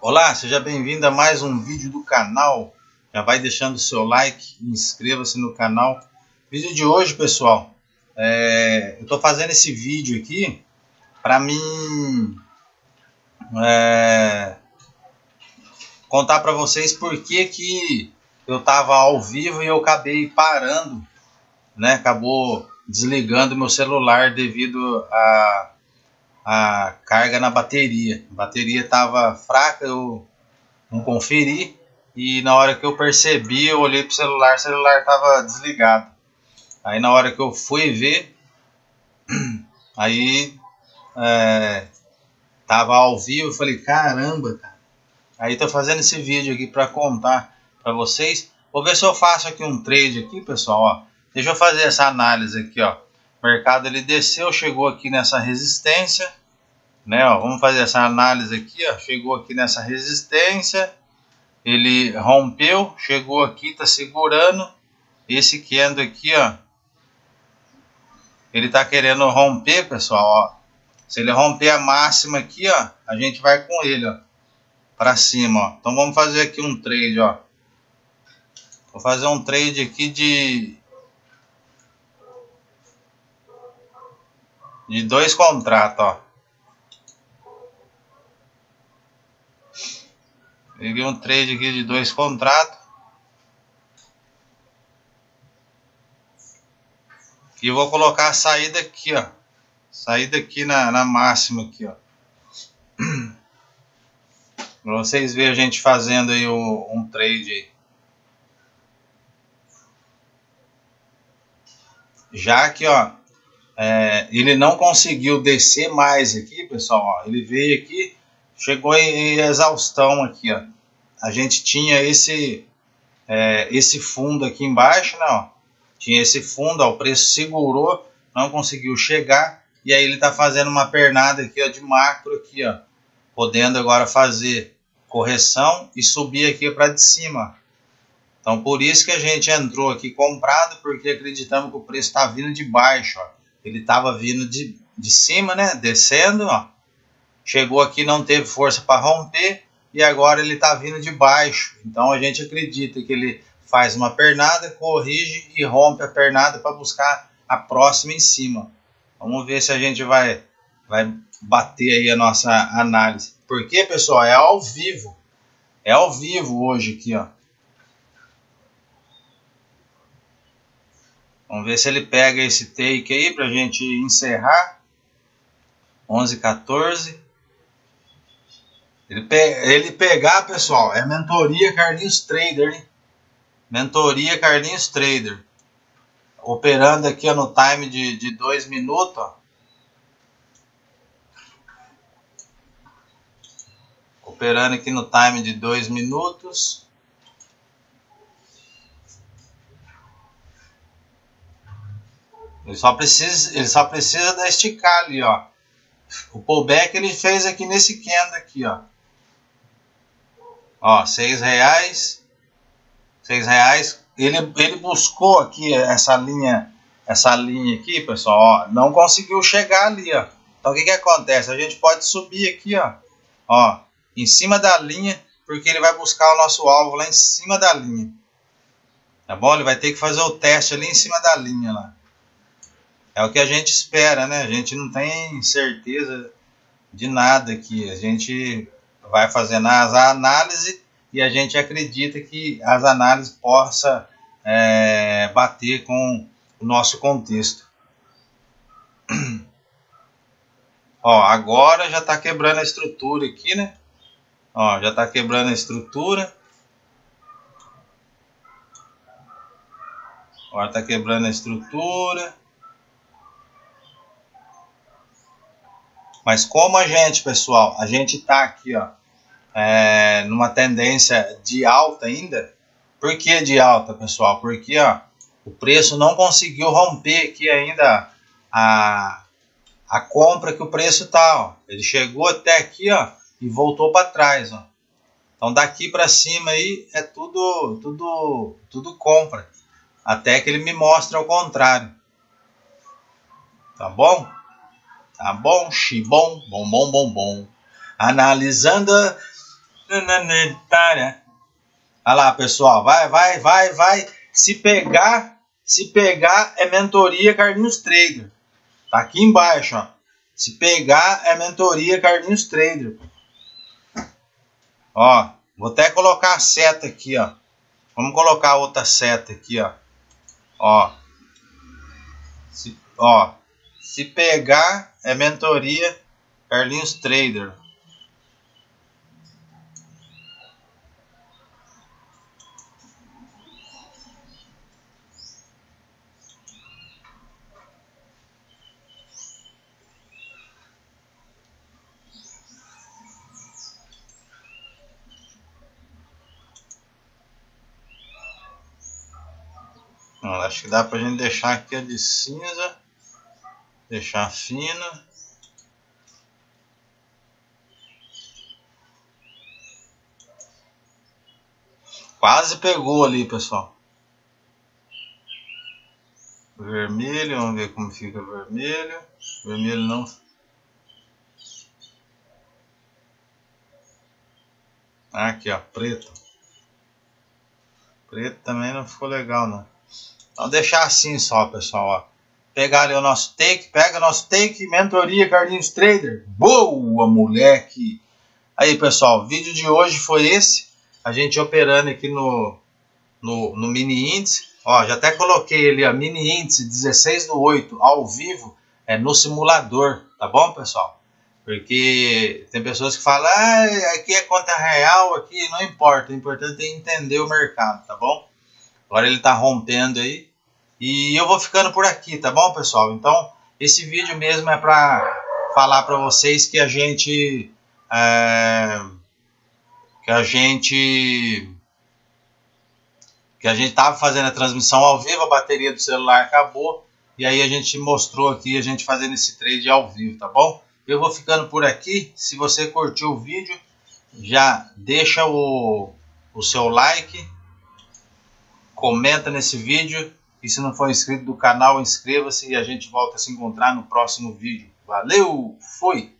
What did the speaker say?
Olá, seja bem-vindo a mais um vídeo do canal. Já vai deixando o seu like, inscreva-se no canal. Vídeo de hoje, pessoal, eu estou fazendo esse vídeo aqui para mim contar para vocês por que eu estava ao vivo e eu acabei parando, né? Acabou desligando meu celular devido a carga na bateria. A bateria estava fraca, eu não conferi, e na hora que eu percebi, eu olhei pro celular, o celular estava desligado. Aí na hora que eu fui ver, aí tava ao vivo, eu falei, caramba, cara. Aí tô fazendo esse vídeo aqui para contar para vocês. Vou ver se eu faço aqui um trade aqui, pessoal, ó. Deixa eu fazer essa análise aqui, ó. O mercado ele desceu, chegou aqui nessa resistência, né, ó. Vamos fazer essa análise aqui, ó. Chegou aqui nessa resistência, ele rompeu, chegou aqui, tá segurando. Esse candle aqui, ó, ele tá querendo romper, pessoal, ó. Se ele romper a máxima aqui, ó, a gente vai com ele, ó, para cima, ó. Então vamos fazer aqui um trade, ó. Vou fazer um trade aqui de dois contratos, ó. Peguei um trade aqui de dois contratos. E vou colocar a saída aqui, ó. Saída aqui na máxima aqui, ó. Pra vocês verem a gente fazendo aí um trade aí. Já que, ó, ele não conseguiu descer mais aqui, pessoal, ó. Ele veio aqui, chegou em exaustão aqui, ó. A gente tinha esse fundo aqui embaixo, né, ó. Tinha esse fundo, ó, o preço segurou, não conseguiu chegar, e aí ele tá fazendo uma pernada aqui, ó, de macro aqui, ó, podendo agora fazer correção e subir aqui para de cima. Então por isso que a gente entrou aqui comprado, porque acreditamos que o preço tá vindo de baixo, ó. Ele tava vindo de cima, né, descendo, ó. Chegou aqui, não teve força para romper, e agora ele tá vindo de baixo. Então a gente acredita que ele faz uma pernada, corrige e rompe a pernada para buscar a próxima em cima. Vamos ver se a gente vai bater aí a nossa análise. Porque, pessoal, é ao vivo. É ao vivo hoje aqui, ó. Vamos ver se ele pega esse take aí pra gente encerrar. 11:14. Ele pegar, pessoal, é mentoria Carlinhos Trader, hein? Mentoria Carlinhos Trader. Operando aqui, ó, no time de 2 minutos, ó. Operando aqui no time de 2 minutos. Ele só precisa da esticar ali, ó. O pullback ele fez aqui nesse candle aqui, ó. Ó, R$6. R$6. Ele buscou aqui essa linha aqui, pessoal, ó, não conseguiu chegar ali, ó. Então o que acontece? A gente pode subir aqui, ó, em cima da linha, porque ele vai buscar o nosso alvo lá em cima da linha. Tá bom? Ele vai ter que fazer o teste ali em cima da linha lá. É o que a gente espera, né? A gente não tem certeza de nada aqui. A gente vai fazendo as análises e a gente acredita que as análises possam bater com o nosso contexto. Ó, agora já está quebrando a estrutura aqui, né? Ó, já está quebrando a estrutura. Agora está quebrando a estrutura. Mas como a gente, pessoal, a gente está aqui, ó, numa tendência de alta ainda. Por que de alta, pessoal? Porque, ó, o preço não conseguiu romper aqui ainda a compra que o preço tá, ó. Ele chegou até aqui, ó, e voltou para trás, ó. Então daqui para cima aí é tudo compra, até que ele me mostre ao contrário. Tá bom? Tá bom, xibom, bom. Analisando Olha lá, pessoal, vai. Se pegar é mentoria Carlinhos Trader. Tá aqui embaixo, ó. Se pegar é mentoria Carlinhos Trader. Ó, vou até colocar a seta aqui, ó. Vamos colocar outra seta aqui, ó. Se pegar é mentoria Carlinhos Trader. Acho que dá pra gente deixar aqui a de cinza. Deixar fina. Quase pegou ali, pessoal. Vermelho, vamos ver como fica vermelho. Vermelho não. Aqui, ó, preto. Preto também não ficou legal, não. Então deixar assim só, pessoal, ó. Pegar ali o nosso take, pega o nosso take, mentoria Carlinhos Trader. Boa, moleque! Aí, pessoal, o vídeo de hoje foi esse. A gente operando aqui no mini índice. Ó, já até coloquei ali, ó, mini índice 16/8 ao vivo, no simulador, tá bom, pessoal? Porque tem pessoas que falam, aqui é conta real, aqui não importa, o importante é entender o mercado, tá bom? Agora ele tá rompendo aí. E eu vou ficando por aqui, tá bom, pessoal? Então, esse vídeo mesmo é para falar para vocês que a gente estava fazendo a transmissão ao vivo, a bateria do celular acabou, e aí a gente mostrou aqui a gente fazendo esse trade ao vivo, tá bom? Eu vou ficando por aqui. Se você curtiu o vídeo, já deixa o seu like, comenta nesse vídeo, e se não for inscrito do canal, inscreva-se e a gente volta a se encontrar no próximo vídeo. Valeu, fui!